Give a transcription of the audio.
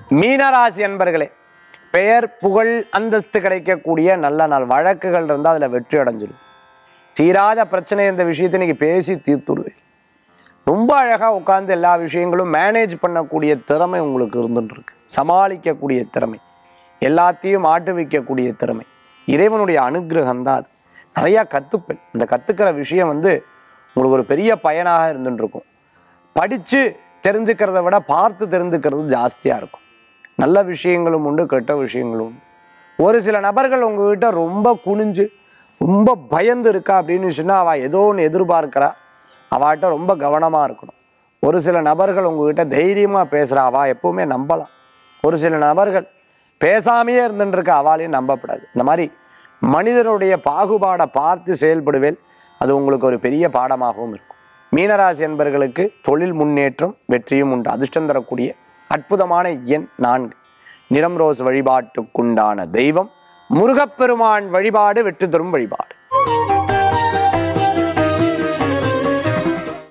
மீனராசி அன்பர்களே, பெயர் புகழ் அந்தஸ்து கிடைக்கக்கூடிய நல்ல நாள். வழக்குகள் இருந்தால் அதில் வெற்றி அடைஞ்சிடும். தீராத பிரச்சனை இந்த விஷயத்தை இன்னைக்கு பேசி தீர்த்துடுவேன். ரொம்ப அழகாக உட்கார்ந்து எல்லா விஷயங்களும் மேனேஜ் பண்ணக்கூடிய திறமை உங்களுக்கு இருந்துருக்கு. சமாளிக்கக்கூடிய திறமை, எல்லாத்தையும் ஆட்டு வைக்கக்கூடிய திறமை, இறைவனுடைய அனுகிரகம் தான் அது. நிறையா கற்றுப்பேன். இந்த கற்றுக்கிற விஷயம் உங்களுக்கு ஒரு பெரிய பயனாக இருந்துருக்கும். படித்து தெரிஞ்சுக்கிறத விட பார்த்து தெரிஞ்சுக்கிறது ஜாஸ்தியாக இருக்கும். நல்ல விஷயங்களும் உண்டு, கெட்ட விஷயங்களும் உண்டு. ஒரு சில நபர்கள் உங்ககிட்ட ரொம்ப குனிஞ்சு ரொம்ப பயந்து இருக்கா அப்படின்னு சொன்னால் அவள் ஏதோ ஒன்று எதிர்பார்க்கிறா. அவள்கிட்ட ரொம்ப கவனமாக இருக்கணும். ஒரு சில நபர்கள் உங்ககிட்ட தைரியமாக பேசுகிறா, அவள் எப்போவுமே நம்பலாம். ஒரு சில நபர்கள் பேசாமையே இருந்துட்டுருக்க, அவளையும் நம்பப்படாது. இந்த மாதிரி மனிதனுடைய பாகுபாடை பார்த்து செயல்படுவேல். அது உங்களுக்கு ஒரு பெரிய பாடமாகவும் இருக்கும். மீனராசி என்பர்களுக்கு தொழில் முன்னேற்றம், வெற்றியும் உண்டு. அதிர்ஷ்டம் தரக்கூடிய அற்புதமான எண் 4. நிறம் ரோஸ். வழிபாட்டுக்குண்டான தெய்வம் முருகப்பெருமான் வழிபாடு வெற்றி தரும் வழிபாடு.